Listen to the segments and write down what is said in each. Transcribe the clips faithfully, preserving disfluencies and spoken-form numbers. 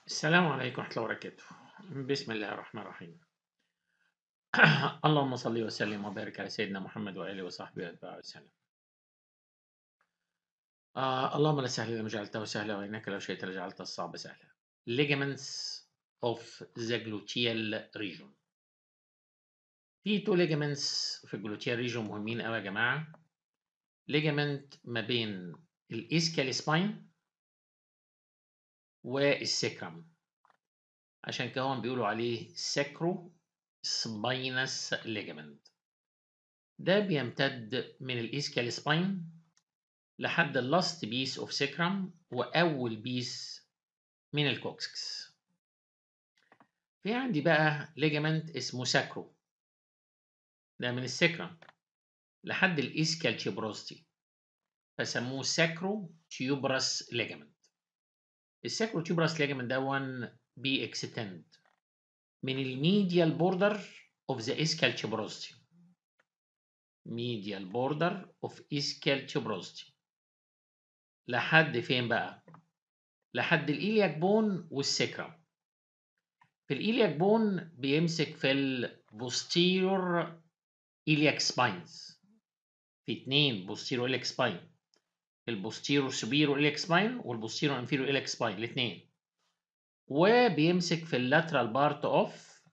السلام عليكم ورحمة الله وبركاته. بسم الله الرحمن الرحيم. اللهم صل وسلم وبارك على سيدنا محمد وآله وصحبه وأتباعه وسلم. آه اللهم لا سهل إلا ما جعلته سهلا وإنك لو شئت لجعلت الصعب سهلا. Ligaments of the gluteal region. في تو ligaments في الجلوتيال ريجون مهمين قوي يا جماعة. ligament ما بين الاسكال سباين والسكرم، عشان كده هم بيقولوا عليه ساكرو سباينس ليجامنت. ده بيمتد من الاسكال سباين لحد اللاست بيس اوف سيكرم واول بيس من الكوكسكس. في عندي بقى ليجامنت اسمه ساكرو، ده من السكرم لحد الاسكال تيوبروستي، فسموه ساكرو تيوبرس ليجامنت. الساكرو تيوبرس ليجامنت ده بي اكستند من الميديال بوردر اوف ذا اسكال تيوبروستي، medial border of ischial tuberosity لحد فين بقى؟ لحد الإيلياك بون والسكرم. في الإيلياك بون بيمسك في البوستيرور إيلياك سباينز، في اتنين بوستيرور إيلياك سباين، البوستيرور سوبيرور إيلياك سباين والبوستيرور انفيرور إيلياك سباين الاتنين، وبيمسك في اللاترال بارت اوف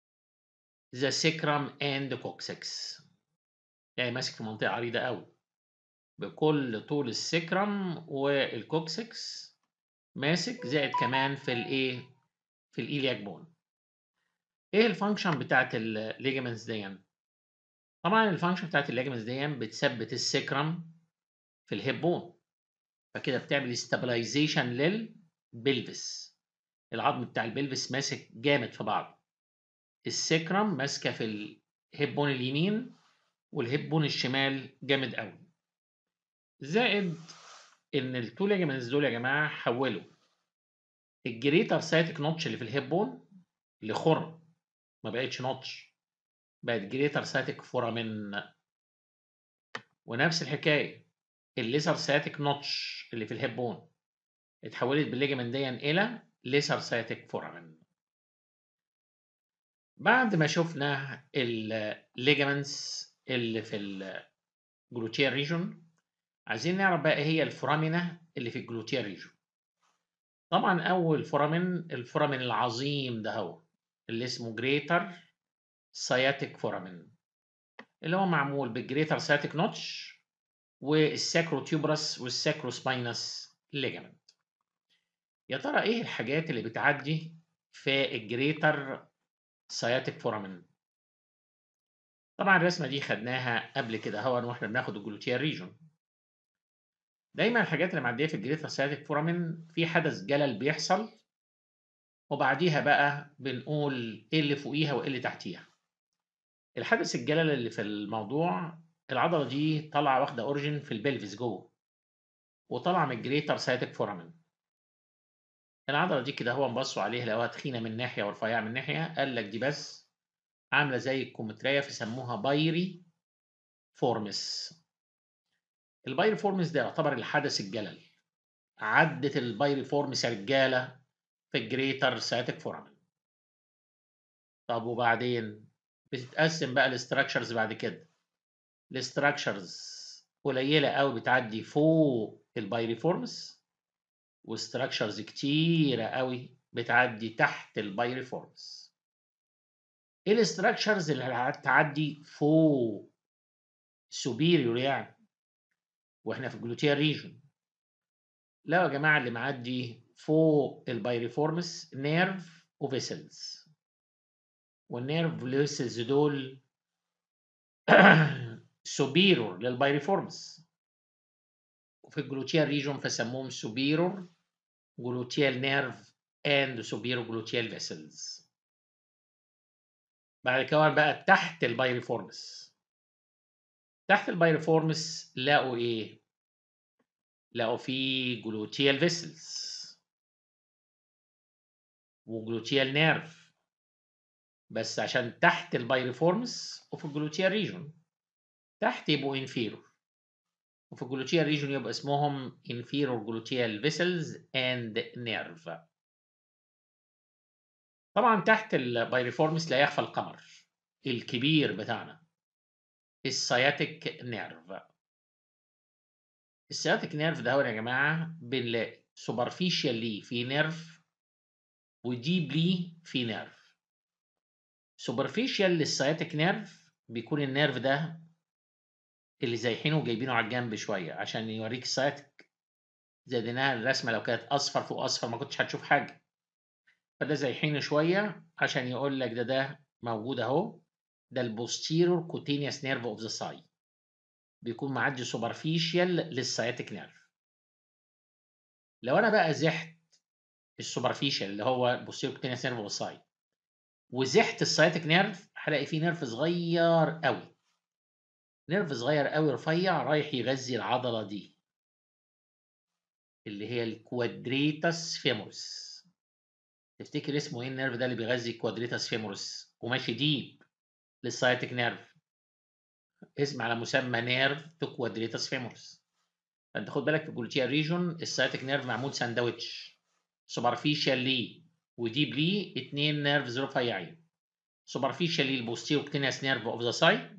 ذا سكرم اند كوكسكس، يعني ماسك في منطقة عريضة قوي بكل طول السكرم والكوكسكس ماسك، زائد كمان في الايه في الايلياك بون. ايه الفانكشن بتاعت الليجمنتس دي؟ طبعا الفانكشن بتاعت الليجمنتس دي بتثبت السكرم في الهيب بون، فكده بتعمل استابلايزيشن للبلفس. العظم بتاع البلفس ماسك جامد في بعض، السكرم ماسكه في الهيب بون اليمين والهيب بون الشمال جامد قوي. زائد ان التو ليجمنتس دول يا جماعه حولوا الجريتر سايتك نوتش اللي في الهيب بون لخرم، ما بقتش نوتش، بقت جريتر سايتك فورامين. ونفس الحكايه الليسر سايتك نوتش اللي في الهيب بون اتحولت بالليجمنت دي الى ليسر سايتك فورامين. بعد ما شفنا الليجمنتس اللي في الجلوتيال ريجون، عايزين نعرف بقى ايه هي الفورامينا اللي في الجلوتيال ريجون. طبعا اول فورامين الفورامين العظيم ده هو اللي اسمه جريتر سايتك فورامين، اللي هو معمول بالجريتر سايتك نوتش والساكروتيوبرس والساكروسباينس ليجامنت. يا ترى ايه الحاجات اللي بتعدي في الجريتر سايتك فورامين؟ طبعا الرسمه دي خدناها قبل كده اهو واحنا بناخد الجلوتيال ريجون. دايما الحاجات اللي معديه في الجريتر سايتك فورامين في حدث جلل بيحصل، وبعديها بقى بنقول ايه اللي فوقيها وايه اللي تحتيها. الحدث الجلل اللي في الموضوع، العضله دي طالعه واخده اوريجين في البلفس جوه، وطالعه من الجريتر سايتك فورامين. العضله دي كده هو بصوا عليها لقوها تخينه من ناحيه ورفيعه من ناحيه، قال لك دي بس عامله زي الكومتريه فسموها بايري فورمس. البايري فورمس ده يعتبر الحدث الجلل. عدت البايري فورمس يا رجاله في الجريتر سايتك فورامين. طب وبعدين بتتقسم بقى الاستراكشرز بعد كده. الاستراكشرز قليله قوي بتعدي فوق البايريفورمس، وستراكشرز كتيره قوي بتعدي تحت البايريفورمس. ايه الاستراكشرز اللي هتعدي فوق سوبيريور يعني واحنا في الجلوتيال ريجون؟ لا يا جماعه، اللي معدي فوق البايريفورمس نيرف وفيسلز، والنيرف فيسلز دول سوبيرور للبايريفورمس، وفي الجلوتيال ريجون فسموهم سوبيرور جلوتيال نيرف اند سوبيرور جلوتيال فيسلز. بعد كده بقى تحت البايريفورمس، تحت البايريفورمس لقوا ايه؟ لقوا فيه جلوتيال فيسلز وجلوتيال نيرف، بس عشان تحت البايريفورمس وفي الجلوتيال ريجون. تحت يبقوا انفيرور، وفي الجلوتيال ريجون يبقى اسمهم انفيرور جلوتيال فيسلز اند نيرف. طبعا تحت البايريفورمس لا يخفى القمر الكبير بتاعنا، السياتيك نيرف. السياتيك نيرف ده يا جماعه بنلاقي سوبرفيشال ليه في نيرف وديب ليه في نيرف. سوبرفيشال للسياتيك نيرف بيكون النيرف ده اللي زايحينه وجايبينه على الجنب شويه عشان يوريك السياتيك، زادناها الرسمه لو كانت اصفر فوق اصفر ما كنتش هتشوف حاجه، فده زايحينه شويه عشان يقول لك ده ده موجود اهو، ده البوستيرور كوتينيوس نيرف اوف ذا ساي، بيكون معدي سوبرفيشال للسياتيك نيرف. لو انا بقى زحت السوبرفيشال اللي هو البوستيرور كوتينيوس نيرف اوف ذا ساي وزحت السياتيك نيرف، هلاقي فيه نيرف صغير قوي، نيرف صغير قوي رفيع رايح يغذي العضله دي اللي هي الكوادريتاس فيمورس. تفتكر اسمه ايه النيرف ده اللي بيغذي الكوادريتاس فيمورس وماشي ديب للسايتيك نيرف؟ اسم على مسمى نيرف تو كوادريتاس فيمورس. فانت خد بالك في الجلوتيال ريجون السايتيك نيرف معمول ساندوتش، سوبرفيشال ليه وديب ليه اتنين نيرفز رفيعين. سوبرفيشال ليه البوستيرو كتينياس نيرف اوف ذا سايد،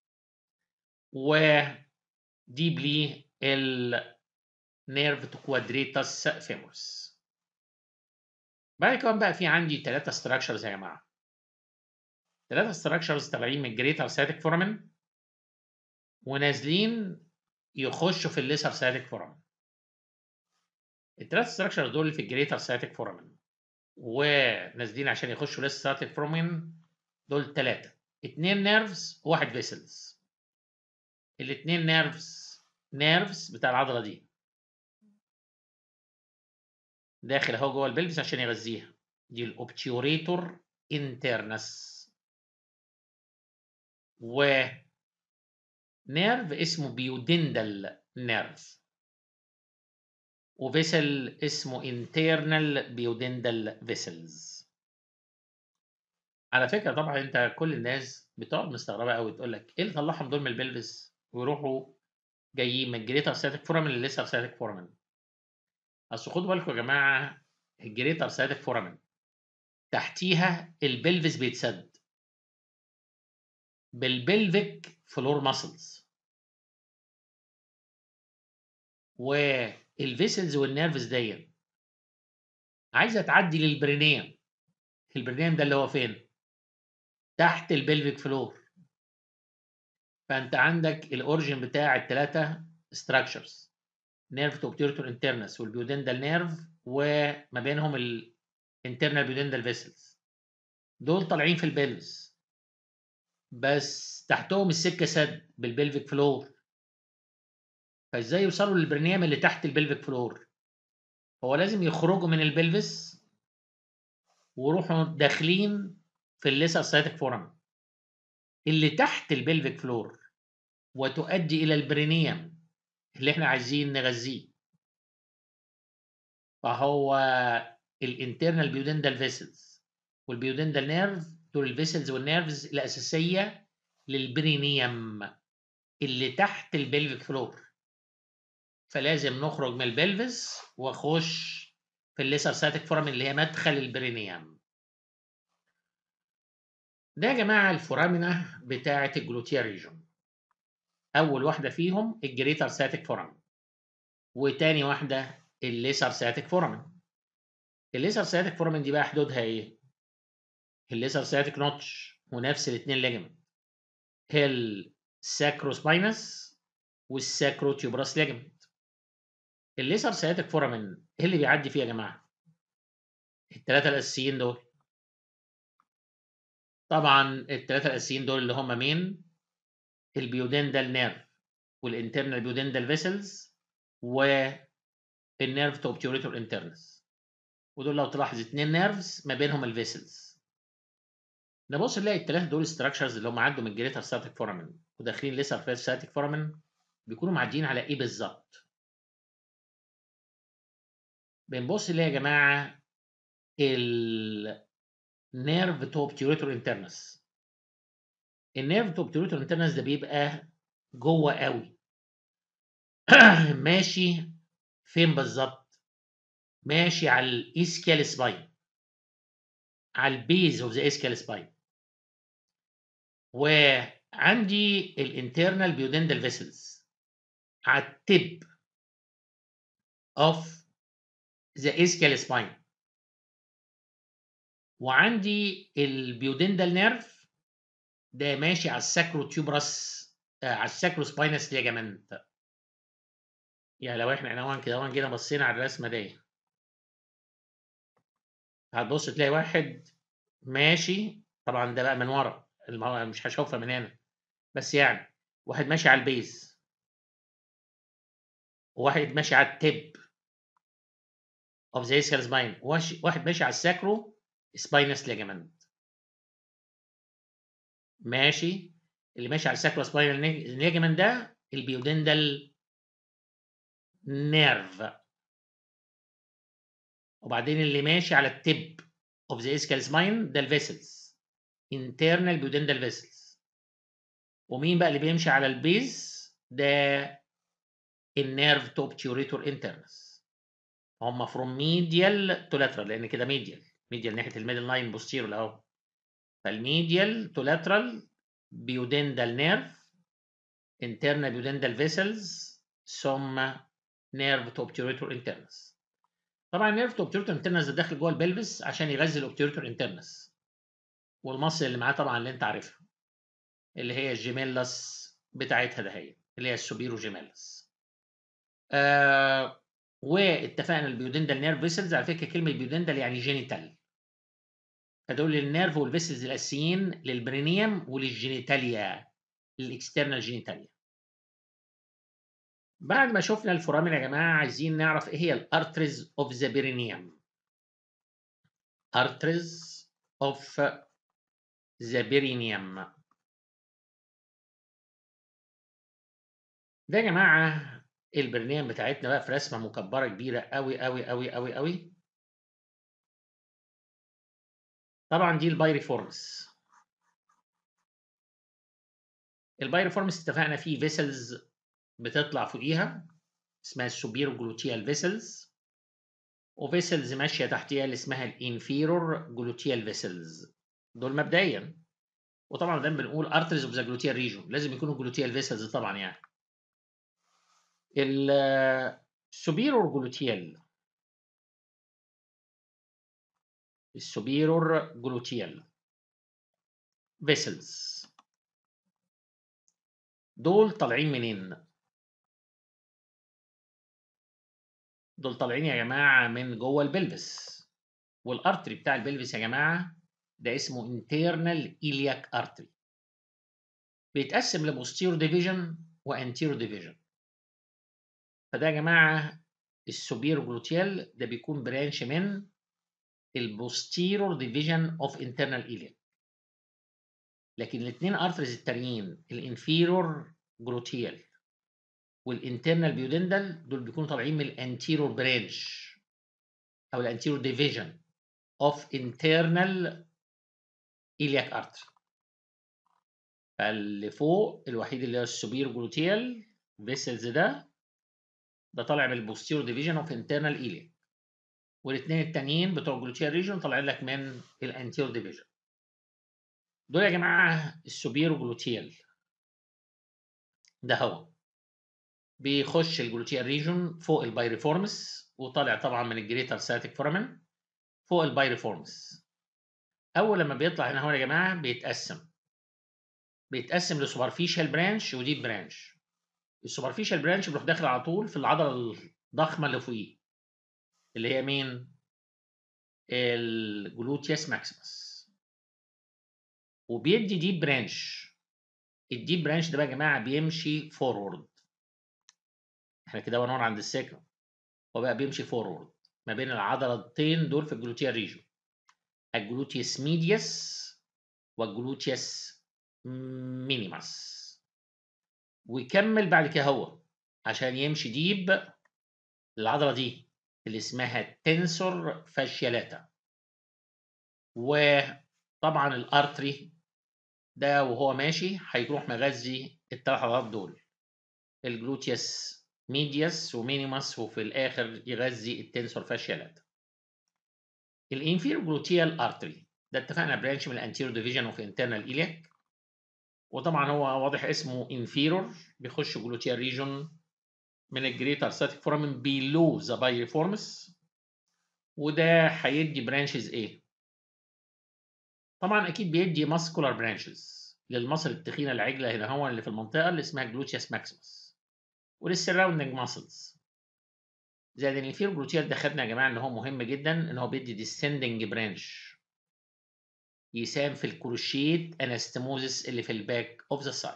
وديب ليه النيرف تو كوادريتاس فيمورس. بعد كده بقى في عندي ثلاثة ستراكشرز يا جماعه، ثلاثة ستراكشرز طالعين من الجريتر سايتيك فورامين ونازلين يخشوا في الليسر سايتيك فورامين. الثلاث ستراكشرز دول اللي في الجريتر سايتيك فورامين ونازلين عشان يخشوا ليسر سايتيك فورامين دول ثلاثه، اثنين نيرفز وواحد فيسلز. الاثنين نيرفز نيرفز بتاع العضله دي داخل اهو جوه البلفس عشان يغذيها، دي الاوبتيوريتور انترنس. و نيرف اسمه بيودندل نيرف، وفيسل اسمه internal بيودندل فيسلز. على فكره طبعا انت كل الناس بتقعد مستغربه قوي تقول لك ايه اللي طلعهم دول من البلفس ويروحوا جايين من الجريتر سايتيك فورامين للليسر سايتيك فورامين. اصل خدوا بالكم يا جماعه الجريتر سايتيك فورامين تحتيها البلفس بيتسد بالبلفيك فلور ماسلز، والفيسلز والنيرفز دي عايزه تعدي للبرينيم. البرينيم ده اللي هو فين؟ تحت البلفيك فلور. فانت عندك الاوريجن بتاع الثلاثه ستراكشرز، نيرف تو اوبتيوريتور انترنس والبيودندال نيرف وما بينهم الانترنال بيودندال فيسلز، دول طالعين في البلفس بس تحتهم السكه سد بالبلفيك فلور. فازاي يوصلوا للبرنيام اللي تحت البلفيك فلور؟ هو لازم يخرجوا من البلفس ويروحوا داخلين في الليسر سايتيك فورامين اللي تحت البلفيك فلور وتؤدي الى البرينيوم اللي احنا عايزين نغذيه. فهو الانترنال بيودندال فيسلز والبيودندال نيرف دول الفيسلز والنيرفز الاساسيه للبرينيوم اللي تحت البلفيك فلور. فلازم نخرج من البلفس واخش في الليسر سايتيك فورامين اللي هي مدخل البرينيوم. ده يا جماعه الفورامينا بتاعه الجلوتيال ريجون. اول واحده فيهم الجريتر سايتيك فورامين، وتاني واحده الليسر سايتيك فورامين. الليسر سايتيك فورامين دي بقى حدودها ايه؟ الليسر سايتيك نوتش ونفس الاثنين ليجمنت، هي الساكروسباينس والساكروتيوبراس ليجمنت. الليسر سايتيك فورامين ايه اللي بيعدي فيه يا جماعه؟ الثلاثه الاساسيين دول. طبعا الثلاثه الاساسيين دول اللي هم مين؟ البيودندال نيرف والانترنال بيودندال فيسلز والنيرف تو اوبتيوريتور انترنس، ودول لو تلاحظ اثنين نيرفز ما بينهم الفيسلز. نبص نلاقي الثلاثه دول ستراكشرز اللي هم عدوا من الجريتر سايتيك فورامين وداخلين ليسر سايتيك فورامين بيكونوا معديين على ايه بالظبط؟ بنبص نلاقي يا جماعه النيرف تو اوبتيوريتور انترنس. النيرف تو اوبتيوريتور انترنس ده بيبقى جوه قوي ماشي فين بالظبط؟ ماشي على الاسكيال سباين. على البيز اوف ذا اسكال سباين، وعندي الانترنال بيودندال فيسلز على التب اوف ذا اسكال سباين، وعندي البيودندال نيرف ده ماشي على الساكرو تيوبرس، آه على الساكرو سباينس ليجامنت. يعني لو احنا عنوان كده وان جينا بصينا على الرسمه دي، هتبص تلاقي واحد ماشي، طبعا ده بقى من ورا، مش هشوفها من هنا، بس يعني واحد ماشي على البيز، وواحد ماشي على التب اوف ذا اسكال سباين، واحد ماشي على الساكرو سباينس ليجامنت. ماشي، اللي ماشي على الساكرو سباينال ليجامنت ده البيودندال نيرف، وبعدين اللي ماشي على التب اوف ذا اسكال سباين ده الفيسلز، انترنال بيودندال فيسلز. ومين بقى اللي بيمشي على البيز ده النيرف توب تيوريتور انترنس. هم فروم ميديال تو لاترال، لان كده ميديال ميديال ناحيه الميدل لاين بوستيرول اهو، فالميديال تو لاترال بيودندال نيرف internal بيودندال فيسلز ثم نيرف تو obturator internus. طبعا النيرف تو obturator internus ده داخل جوه البلفس عشان يغذي الاوبتيوريتور انترنس، والمصل اللي معاه طبعا اللي انت عارفها اللي هي الجيميلاس بتاعتها ده، هي اللي هي السوبيرو جيميلاس. آه واتفقنا البيودندال نيرف فيسلز، على فكره كلمه بيودندال يعني جينيتال، فدول النيرف والفيسلز الاساسيين للبرينيوم وللجينيتاليا، للاكسترنال جينيتاليا. بعد ما شفنا الفورامين يا جماعه، عايزين نعرف ايه هي الارتريز اوف ذا بيرينيوم. arteries of the perineum ده يا جماعه البرينيوم بتاعتنا بقى في رسمه مكبره كبيره قوي قوي قوي قوي قوي. طبعا دي البايريفورمس. البايريفورمس اتفقنا فيه فيسلز بتطلع فوقيها اسمها السوبيرو جلوتيال فيسلز، وفيسلز ماشيه تحتيها اللي اسمها الانفيرور جلوتيال فيسلز. دول مبدئيا، وطبعا دايما بنقول ارتريز اوف ذا جلوتيال ريجون لازم يكونوا جلوتيال فيسلز طبعا. يعني السوبيرور جلوتيال السوبيرور جلوتيال فيسلز دول طالعين منين؟ دول طالعين يا جماعه من جوه البلفس، والارتري بتاع البلفس يا جماعه ده اسمه انترنال إيلياك ارتري، بيتقسم لبوستيرو ديفيجن وانتيرو ديفيجن. فده يا جماعه السوبيرو جلوتيال ده بيكون برانش من البوستيرور ديفيجن اوف انترنال إيلياك. لكن الاثنين ارتريز التانيين الانفيرور جلوتيال والانترنال بيودندال دول بيكونوا طالعين من الانتيرور برانش او الانتيرور ديفيجن اوف انترنال إيلياك ارتري. فاللي فوق الوحيد اللي هو السوبير جلوتيال فيسلز ده ده طالع من البوستيرور ديفيجن اوف انترنال إيلياك، والاثنين التانيين بتوع الجلوتيال ريجون طالعين لك من الانتيرور ديفيجن. دول يا جماعه السوبير جلوتيال ده هو بيخش الجلوتيال ريجون فوق البايريفورمس، وطالع طبعا من الجريتر ساتيك فورامين فوق البايريفورمس. اول لما بيطلع هنا هو يا جماعه بيتقسم بيتقسم لسوبرفيشال برانش وديب برانش. السوبرفيشال برانش بيروح داخل على طول في العضله الضخمه اللي فوقيه اللي هي مين؟ الجلوتيوس ماكسيمس، وبيدي ديب برانش. الديب برانش ده بقى يا جماعه بيمشي فورورد، احنا كده ونور عند الساكن، هو بقى بيمشي فورورد ما بين العضلتين دول في الجلوتيال ريجون، الجلوتيوس ميديوس والجلوتيوس مينيماس، ويكمل بعد كده هو عشان يمشي ديب العضله دي اللي اسمها تنسور فاشيالاتا. وطبعا الارتري ده وهو ماشي هيروح مغذي الثلاث عضلات دول الجلوتيوس ميديوس ومينيماس، وفي الاخر يغذي التنسور فاشيالاتا. الانفيرو جلوتيال ارتري ده اتفقنا برانش من الانتيريور ديفيجن اوف انترنال ايلياك، وطبعا هو واضح اسمه انفيرور، بيخش جلوتيال ريجون من الجريتر ساتيك فورامين بيلو ذا بايريفورمس، وده هيدي برانشز ايه؟ طبعا اكيد بيدي ماسكولار برانشز للمصل التخينه العجله هنا هو اللي في المنطقه اللي اسمها جلوتيوس ماكسيموس، وللسراوندنج ماسلز. زائد ان الانفيرور جلوتيال ده خدنا يا جماعه ان هو مهم جدا، ان هو بيدي ديسندنج برانش يساهم في الكروشيت انستموزس اللي في الباك اوف ذا سايد.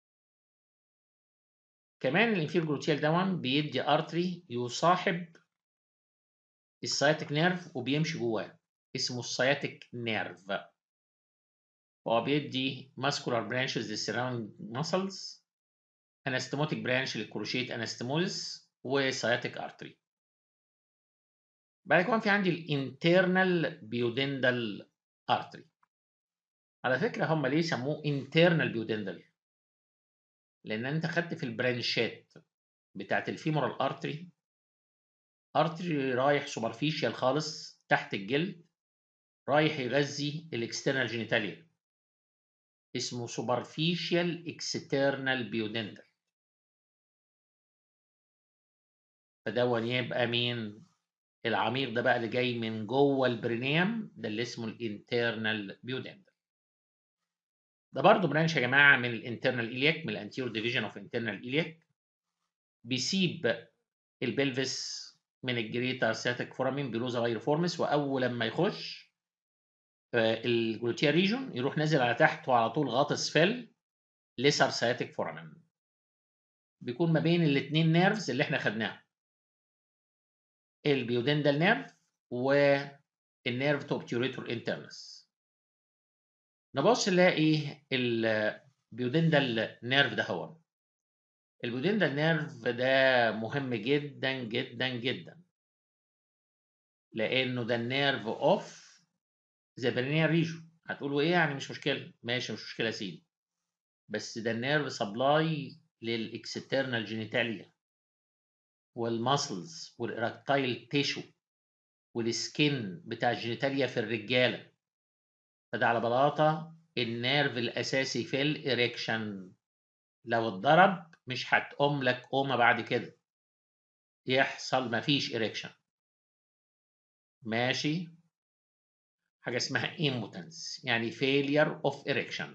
كمان الانفيرور جلوتيال دون بيدي ارتري يصاحب السياتيك نيرف وبيمشي جواه، اسمه السياتيك نيرف. هو بيدي ماسكولار برانشز للسراوند ماسلز، انستموتيك برانش للكروشيت انستموزس، وسياتيك ارتري. بعد كده في عندي الانترنال بيودندال ارتري. على فكره هم ليه سموه انترنال بيودندال؟ لان انت خدت في البرانشات بتاعت الفيمورال ارتري ارتري رايح سوبرفيشال خالص تحت الجلد، رايح يغذي الاكسترنال جينيتاليا، اسمه سوبرفيشال اكسترنال بيودندال. فدون يبقى مين؟ العميق ده بقى اللي جاي من جوه البرينيوم، ده اللي اسمه الانترنال بيودندال. ده برضه برانش يا جماعه من الانترنال ايلياك، من الانتيريور ديفيجن اوف انترنال ايلياك، بيسيب البلفس من الجريتر ساتيك فورامين بيلو ذا بايريفورمس، واول لما يخش الجلوتيال ريجون يروح نازل على تحت وعلى طول غاطس في الليسر ساتيك فورامين. بيكون ما بين الاثنين نيرفز اللي احنا خدناهم، البيودندال نيرف والنيرف تو اوبتيوريتور انترنس. نبص نلاقي البيودندال نيرف ده هو البيودندال نيرف ده مهم جدا جدا جدا، لانه ده النيرف اوف ذا برينيال ريجون. هتقولوا ايه يعني؟ مش مشكله، ماشي مش مشكله يا سيدي، بس ده النيرف سبلاي للاكسترنال جينيتاليا والماسلز والإراكتايل تيشو والسكين بتاع الجينيتاليا في الرجاله. فده على بلاطه النيرف الاساسي في الإريكشن. لو اتضرب مش هتقوم لك قومه بعد كده، يحصل مفيش إريكشن. ماشي؟ حاجه اسمها impotence، يعني failure of erection.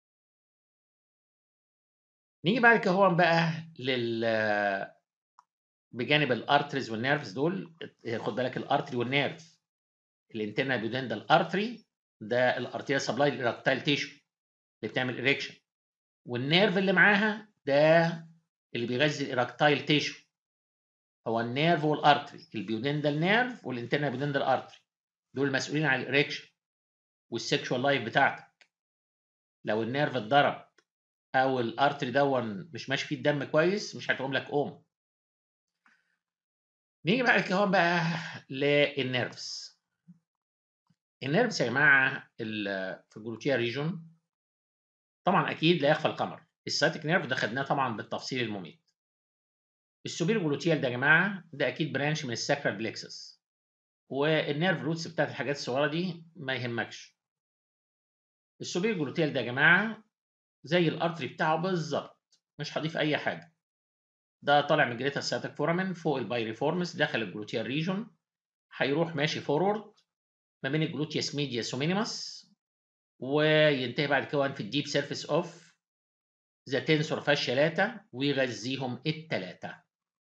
نيجي بعد كده هو بقى لل بجانب الارتريز والنيرفز دول. خد بالك الارتري والنيرف، الانترنال بيودندال ارتري ده الارتيريال سبلاي للاراكتايل تيشو اللي بتعمل اريكشن، والنيرف اللي معاها ده اللي بيغذي الاراكتايل تيشو. هو النيرف والارتري، البيودندال نيرف والانترنال بيودندال ارتري، دول مسؤولين عن الاريكشن والسكشوال لايف بتاعتك. لو النيرف اتضرب او الارتري دون مش ماشي فيه الدم كويس مش هتقوم لك قوم. نيجي بعد كده بقى للنيرفز. النيرفز يا جماعه في الجلوتيال ريجون طبعا اكيد لا يخفى القمر، الساتيك نيرف ده خدناه طبعا بالتفصيل المميت. السوبير جلوتيال ده يا جماعه ده اكيد برانش من الساكرال بليكسس، والنيرف روتس بتاعت الحاجات الصغيره دي ما يهمكش. السوبير جلوتيال ده يا جماعه زي الارتري بتاعه بالظبط، مش هضيف اي حاجه. ده طالع من جريتر ساتيك فورامين فوق البايريفورمس داخل الجلوتيال ريجون، هيروح ماشي فورورد ما بين الجلوتيوس ميدياس ومينيمس، وينتهي بعد كده في الديب سيرفيس اوف ذا تنسور فاشيالاتا ويغذيهم الثلاثه.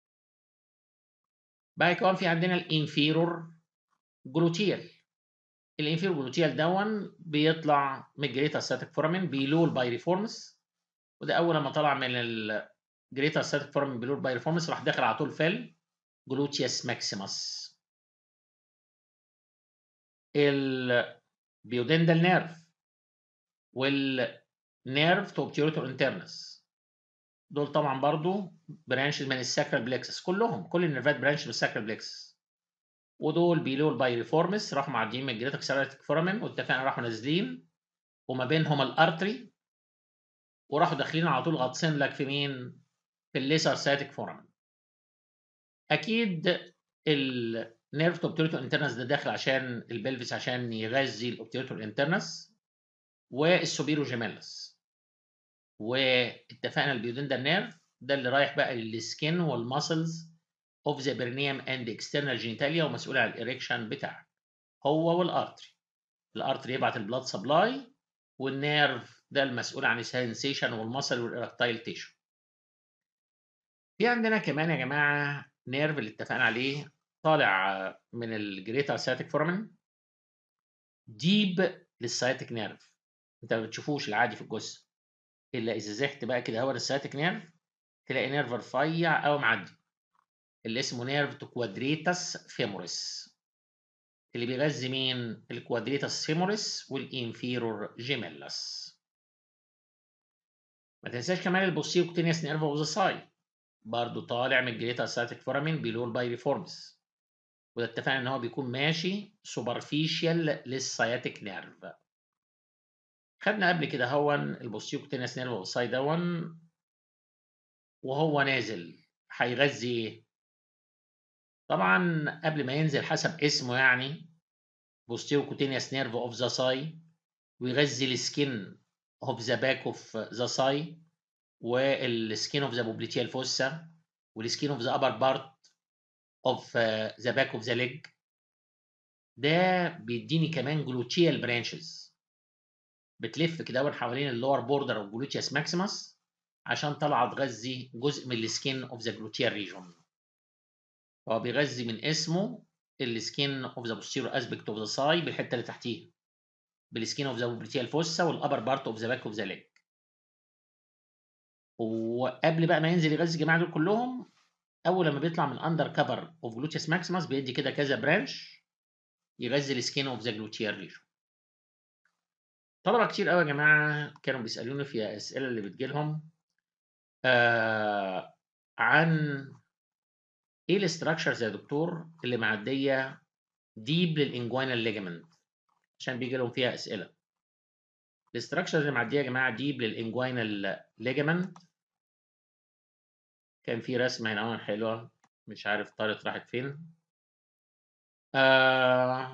بعد كده في عندنا الانفيرور جلوتيال. الانفيرور جلوتيال دون بيطلع من الجريتر ساتيك فورامين بيلو البايريفورمس، وده اول لما طلع من الجريتر ساتيك فورامين بيلو البايريفورمس راح داخل على طول في الجلوتيوس ماكسيموس. البيودندال نيرف والنيرف تو اوبتيوريتور انترنس دول طبعا برضو برانشز من الساكرال بلكسس، كلهم كل النيرفات برانش من الساكرال بلكسس، ودول بيلو البايريفورمس راحوا معديين من الجريتك سيراتيك فورامين واتفقنا راحوا نازلين وما بينهم الارتري، وراحوا داخلين على طول غاطسين لك في مين؟ في الليسر ساتيك فورامين. اكيد نيرف اوبتيوريتور انترنس ده داخل عشان البلفس عشان يغذي الاوبتيوريتور انترنس والسوبيرو جيميلس. واتفقنا البيودندال نيرف ده اللي رايح بقى للسكين والماسلز اوف ذا برينيوم اند اكسترنال جينيتاليا ومسؤول عن الاريكشن بتاعك هو والارتري. الارتري يبعت البلاد سبلاي والنيرف ده المسؤول عن السنسيشن والمسل والاركتايل تيشو. في عندنا كمان يا جماعه نيرف اللي اتفقنا عليه طالع من الجريتر سايتك فورمن ديب للسايتك نيرف. انت ما بتشوفوش العادي في الجثه الا اذا زحت بقى كده هو السايتك نيرف تلاقي نيرف رفيع او معدي اللي اسمه نيرف كوادريتاس فيموريس اللي بيغذي مين؟ الكوادريتاس فيموريس والانفيرور جيميلس. ما تنساش كمان البوستيرو كوتينيوس نيرف اوف ذا ساي برضه طالع من الجريتر سايتك فورامين بيلو البايريفورمز وده اتفقنا ان هو بيكون ماشي سوبرفيشال للسايتك نيرف. خدنا قبل كده هون البوستيرو كوتينيوس نيرف اوف ساي دون وهو نازل هيغذي ايه؟ طبعا قبل ما ينزل حسب اسمه يعني بوستيرو كوتينيوس نيرف اوف ذا ساي ويغذي السكين اوف ذا باك اوف ذا ساي والسكين اوف ذا بوبليتيال فوسا والسكين اوف ذا ابر بارت اوف ذا باك اوف ذا ليج. ده بيديني كمان جلوتيال برانشز بتلف كده حوالين اللور بوردر اوف جلوتيوس ماكسيمس عشان طالعه تغذي جزء من السكين اوف ذا جلوتيال ريجون. هو بيغذي من اسمه السكين اوف ذا بوستيرور اسبكت اوف ذا ساي بالحته اللي تحتيها بالسكين اوف ذا بوبليتيال فوسا والابر بارت اوف ذا باك اوف ذا ليج. وقبل بقى ما ينزل يغذي الجماعه دول كلهم اول لما بيطلع من اندر كفر اوف جلوتيوس ماكسيمس بيدي كده كذا برانش يغذي السكين اوف ذا جلوتيال ريجون. طلبه كتير قوي يا جماعه كانوا بيسالوني في الاسئله اللي بتجيلهم آه عن ايه الاستراكشرز يا دكتور اللي معديه ديب للانجوينال ليجمنت عشان بيجي لهم فيها اسئله. الاستراكشرز اللي معديه يا جماعه ديب للانجوينال ليجمنت كان في رسمه هنا حلوه مش عارف طارت راحت فين. آه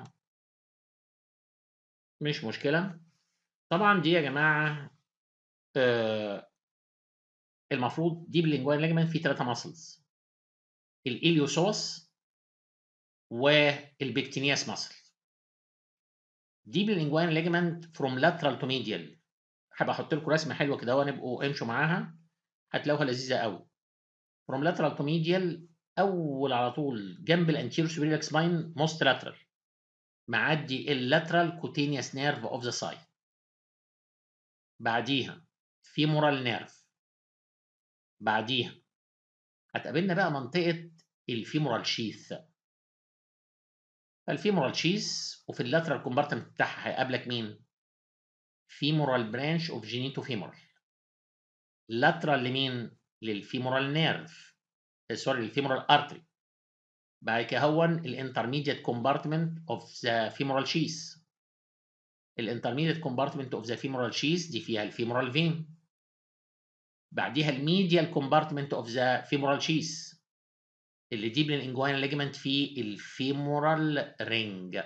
مش مشكله. طبعا دي يا جماعه آه المفروض ديب للانجوينال ليجمنت فيه ثلاثه ماسلز الاليوسوس والبكتينياس ماسل. ديب للانجوينال ليجمنت فروم لاترال تو ميديال. هبقى احط لكم رسمه حلوه كده ونبقوا امشوا معاها هتلاقوها لذيذه قوي. فروم لاترال تو ميديال اول على طول جنب الانتيرو سوبيريور سباين موست لاترال معدي اللاترال كوتينيوس نيرف اوف ذا سايد. بعديها فيمورال نيرف. بعديها هتقابلنا بقى منطقه الفيمورال شيث. فالفيمورال شيث وفي اللاترال كومبارتمنت بتاعها هيقابلك مين؟ فيمورال برانش اوف جينيتو فيمورال. لاترال لمين؟ للفيمورال نيرف سوري الفيمورال ارتري. بعد كده هون الانترميديت كومبارتمنت اوف ذا فيمورال شيث. الانترميديت كومبارتمنت اوف ذا فيمورال شيث دي فيها الفيمورال فين. بعديها الميديال كومبارتمنت اوف ذا فيمورال شيث اللي دي بالانجوينال ليجمنت في الفيمورال رينج.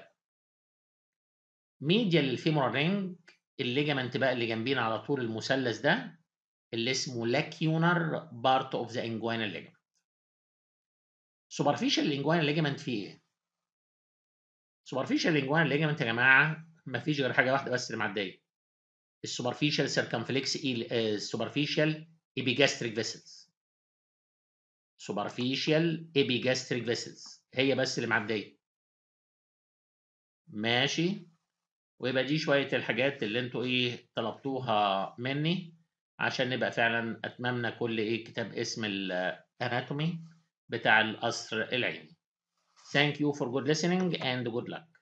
ميديال للفيمورال رينج الليجمنت بقى اللي جنبينا على طول المثلث ده اللي اسمه لاكيونر بارت اوف ذا انجوينال ليجمنت. سوبرفيشال الانجوينال ليجمنت فيه ايه؟ سوبرفيشال الانجوينال ليجمنت يا جماعه مفيش غير حاجه واحده بس اللي معديه السوبرفيشال سيركمفلكس السوبرفيشال ايبيجاستريك فيسلز. سوبرفيشال ايبيجاستريك فيسلز هي بس اللي معديه. ماشي. ويبقى دي شويه الحاجات اللي انتوا ايه طلبتوها مني عشان نبقى فعلا اتممنا كل ايه كتاب اسم الاناتومي بتاع القصر العيني. Thank you for good listening and good luck.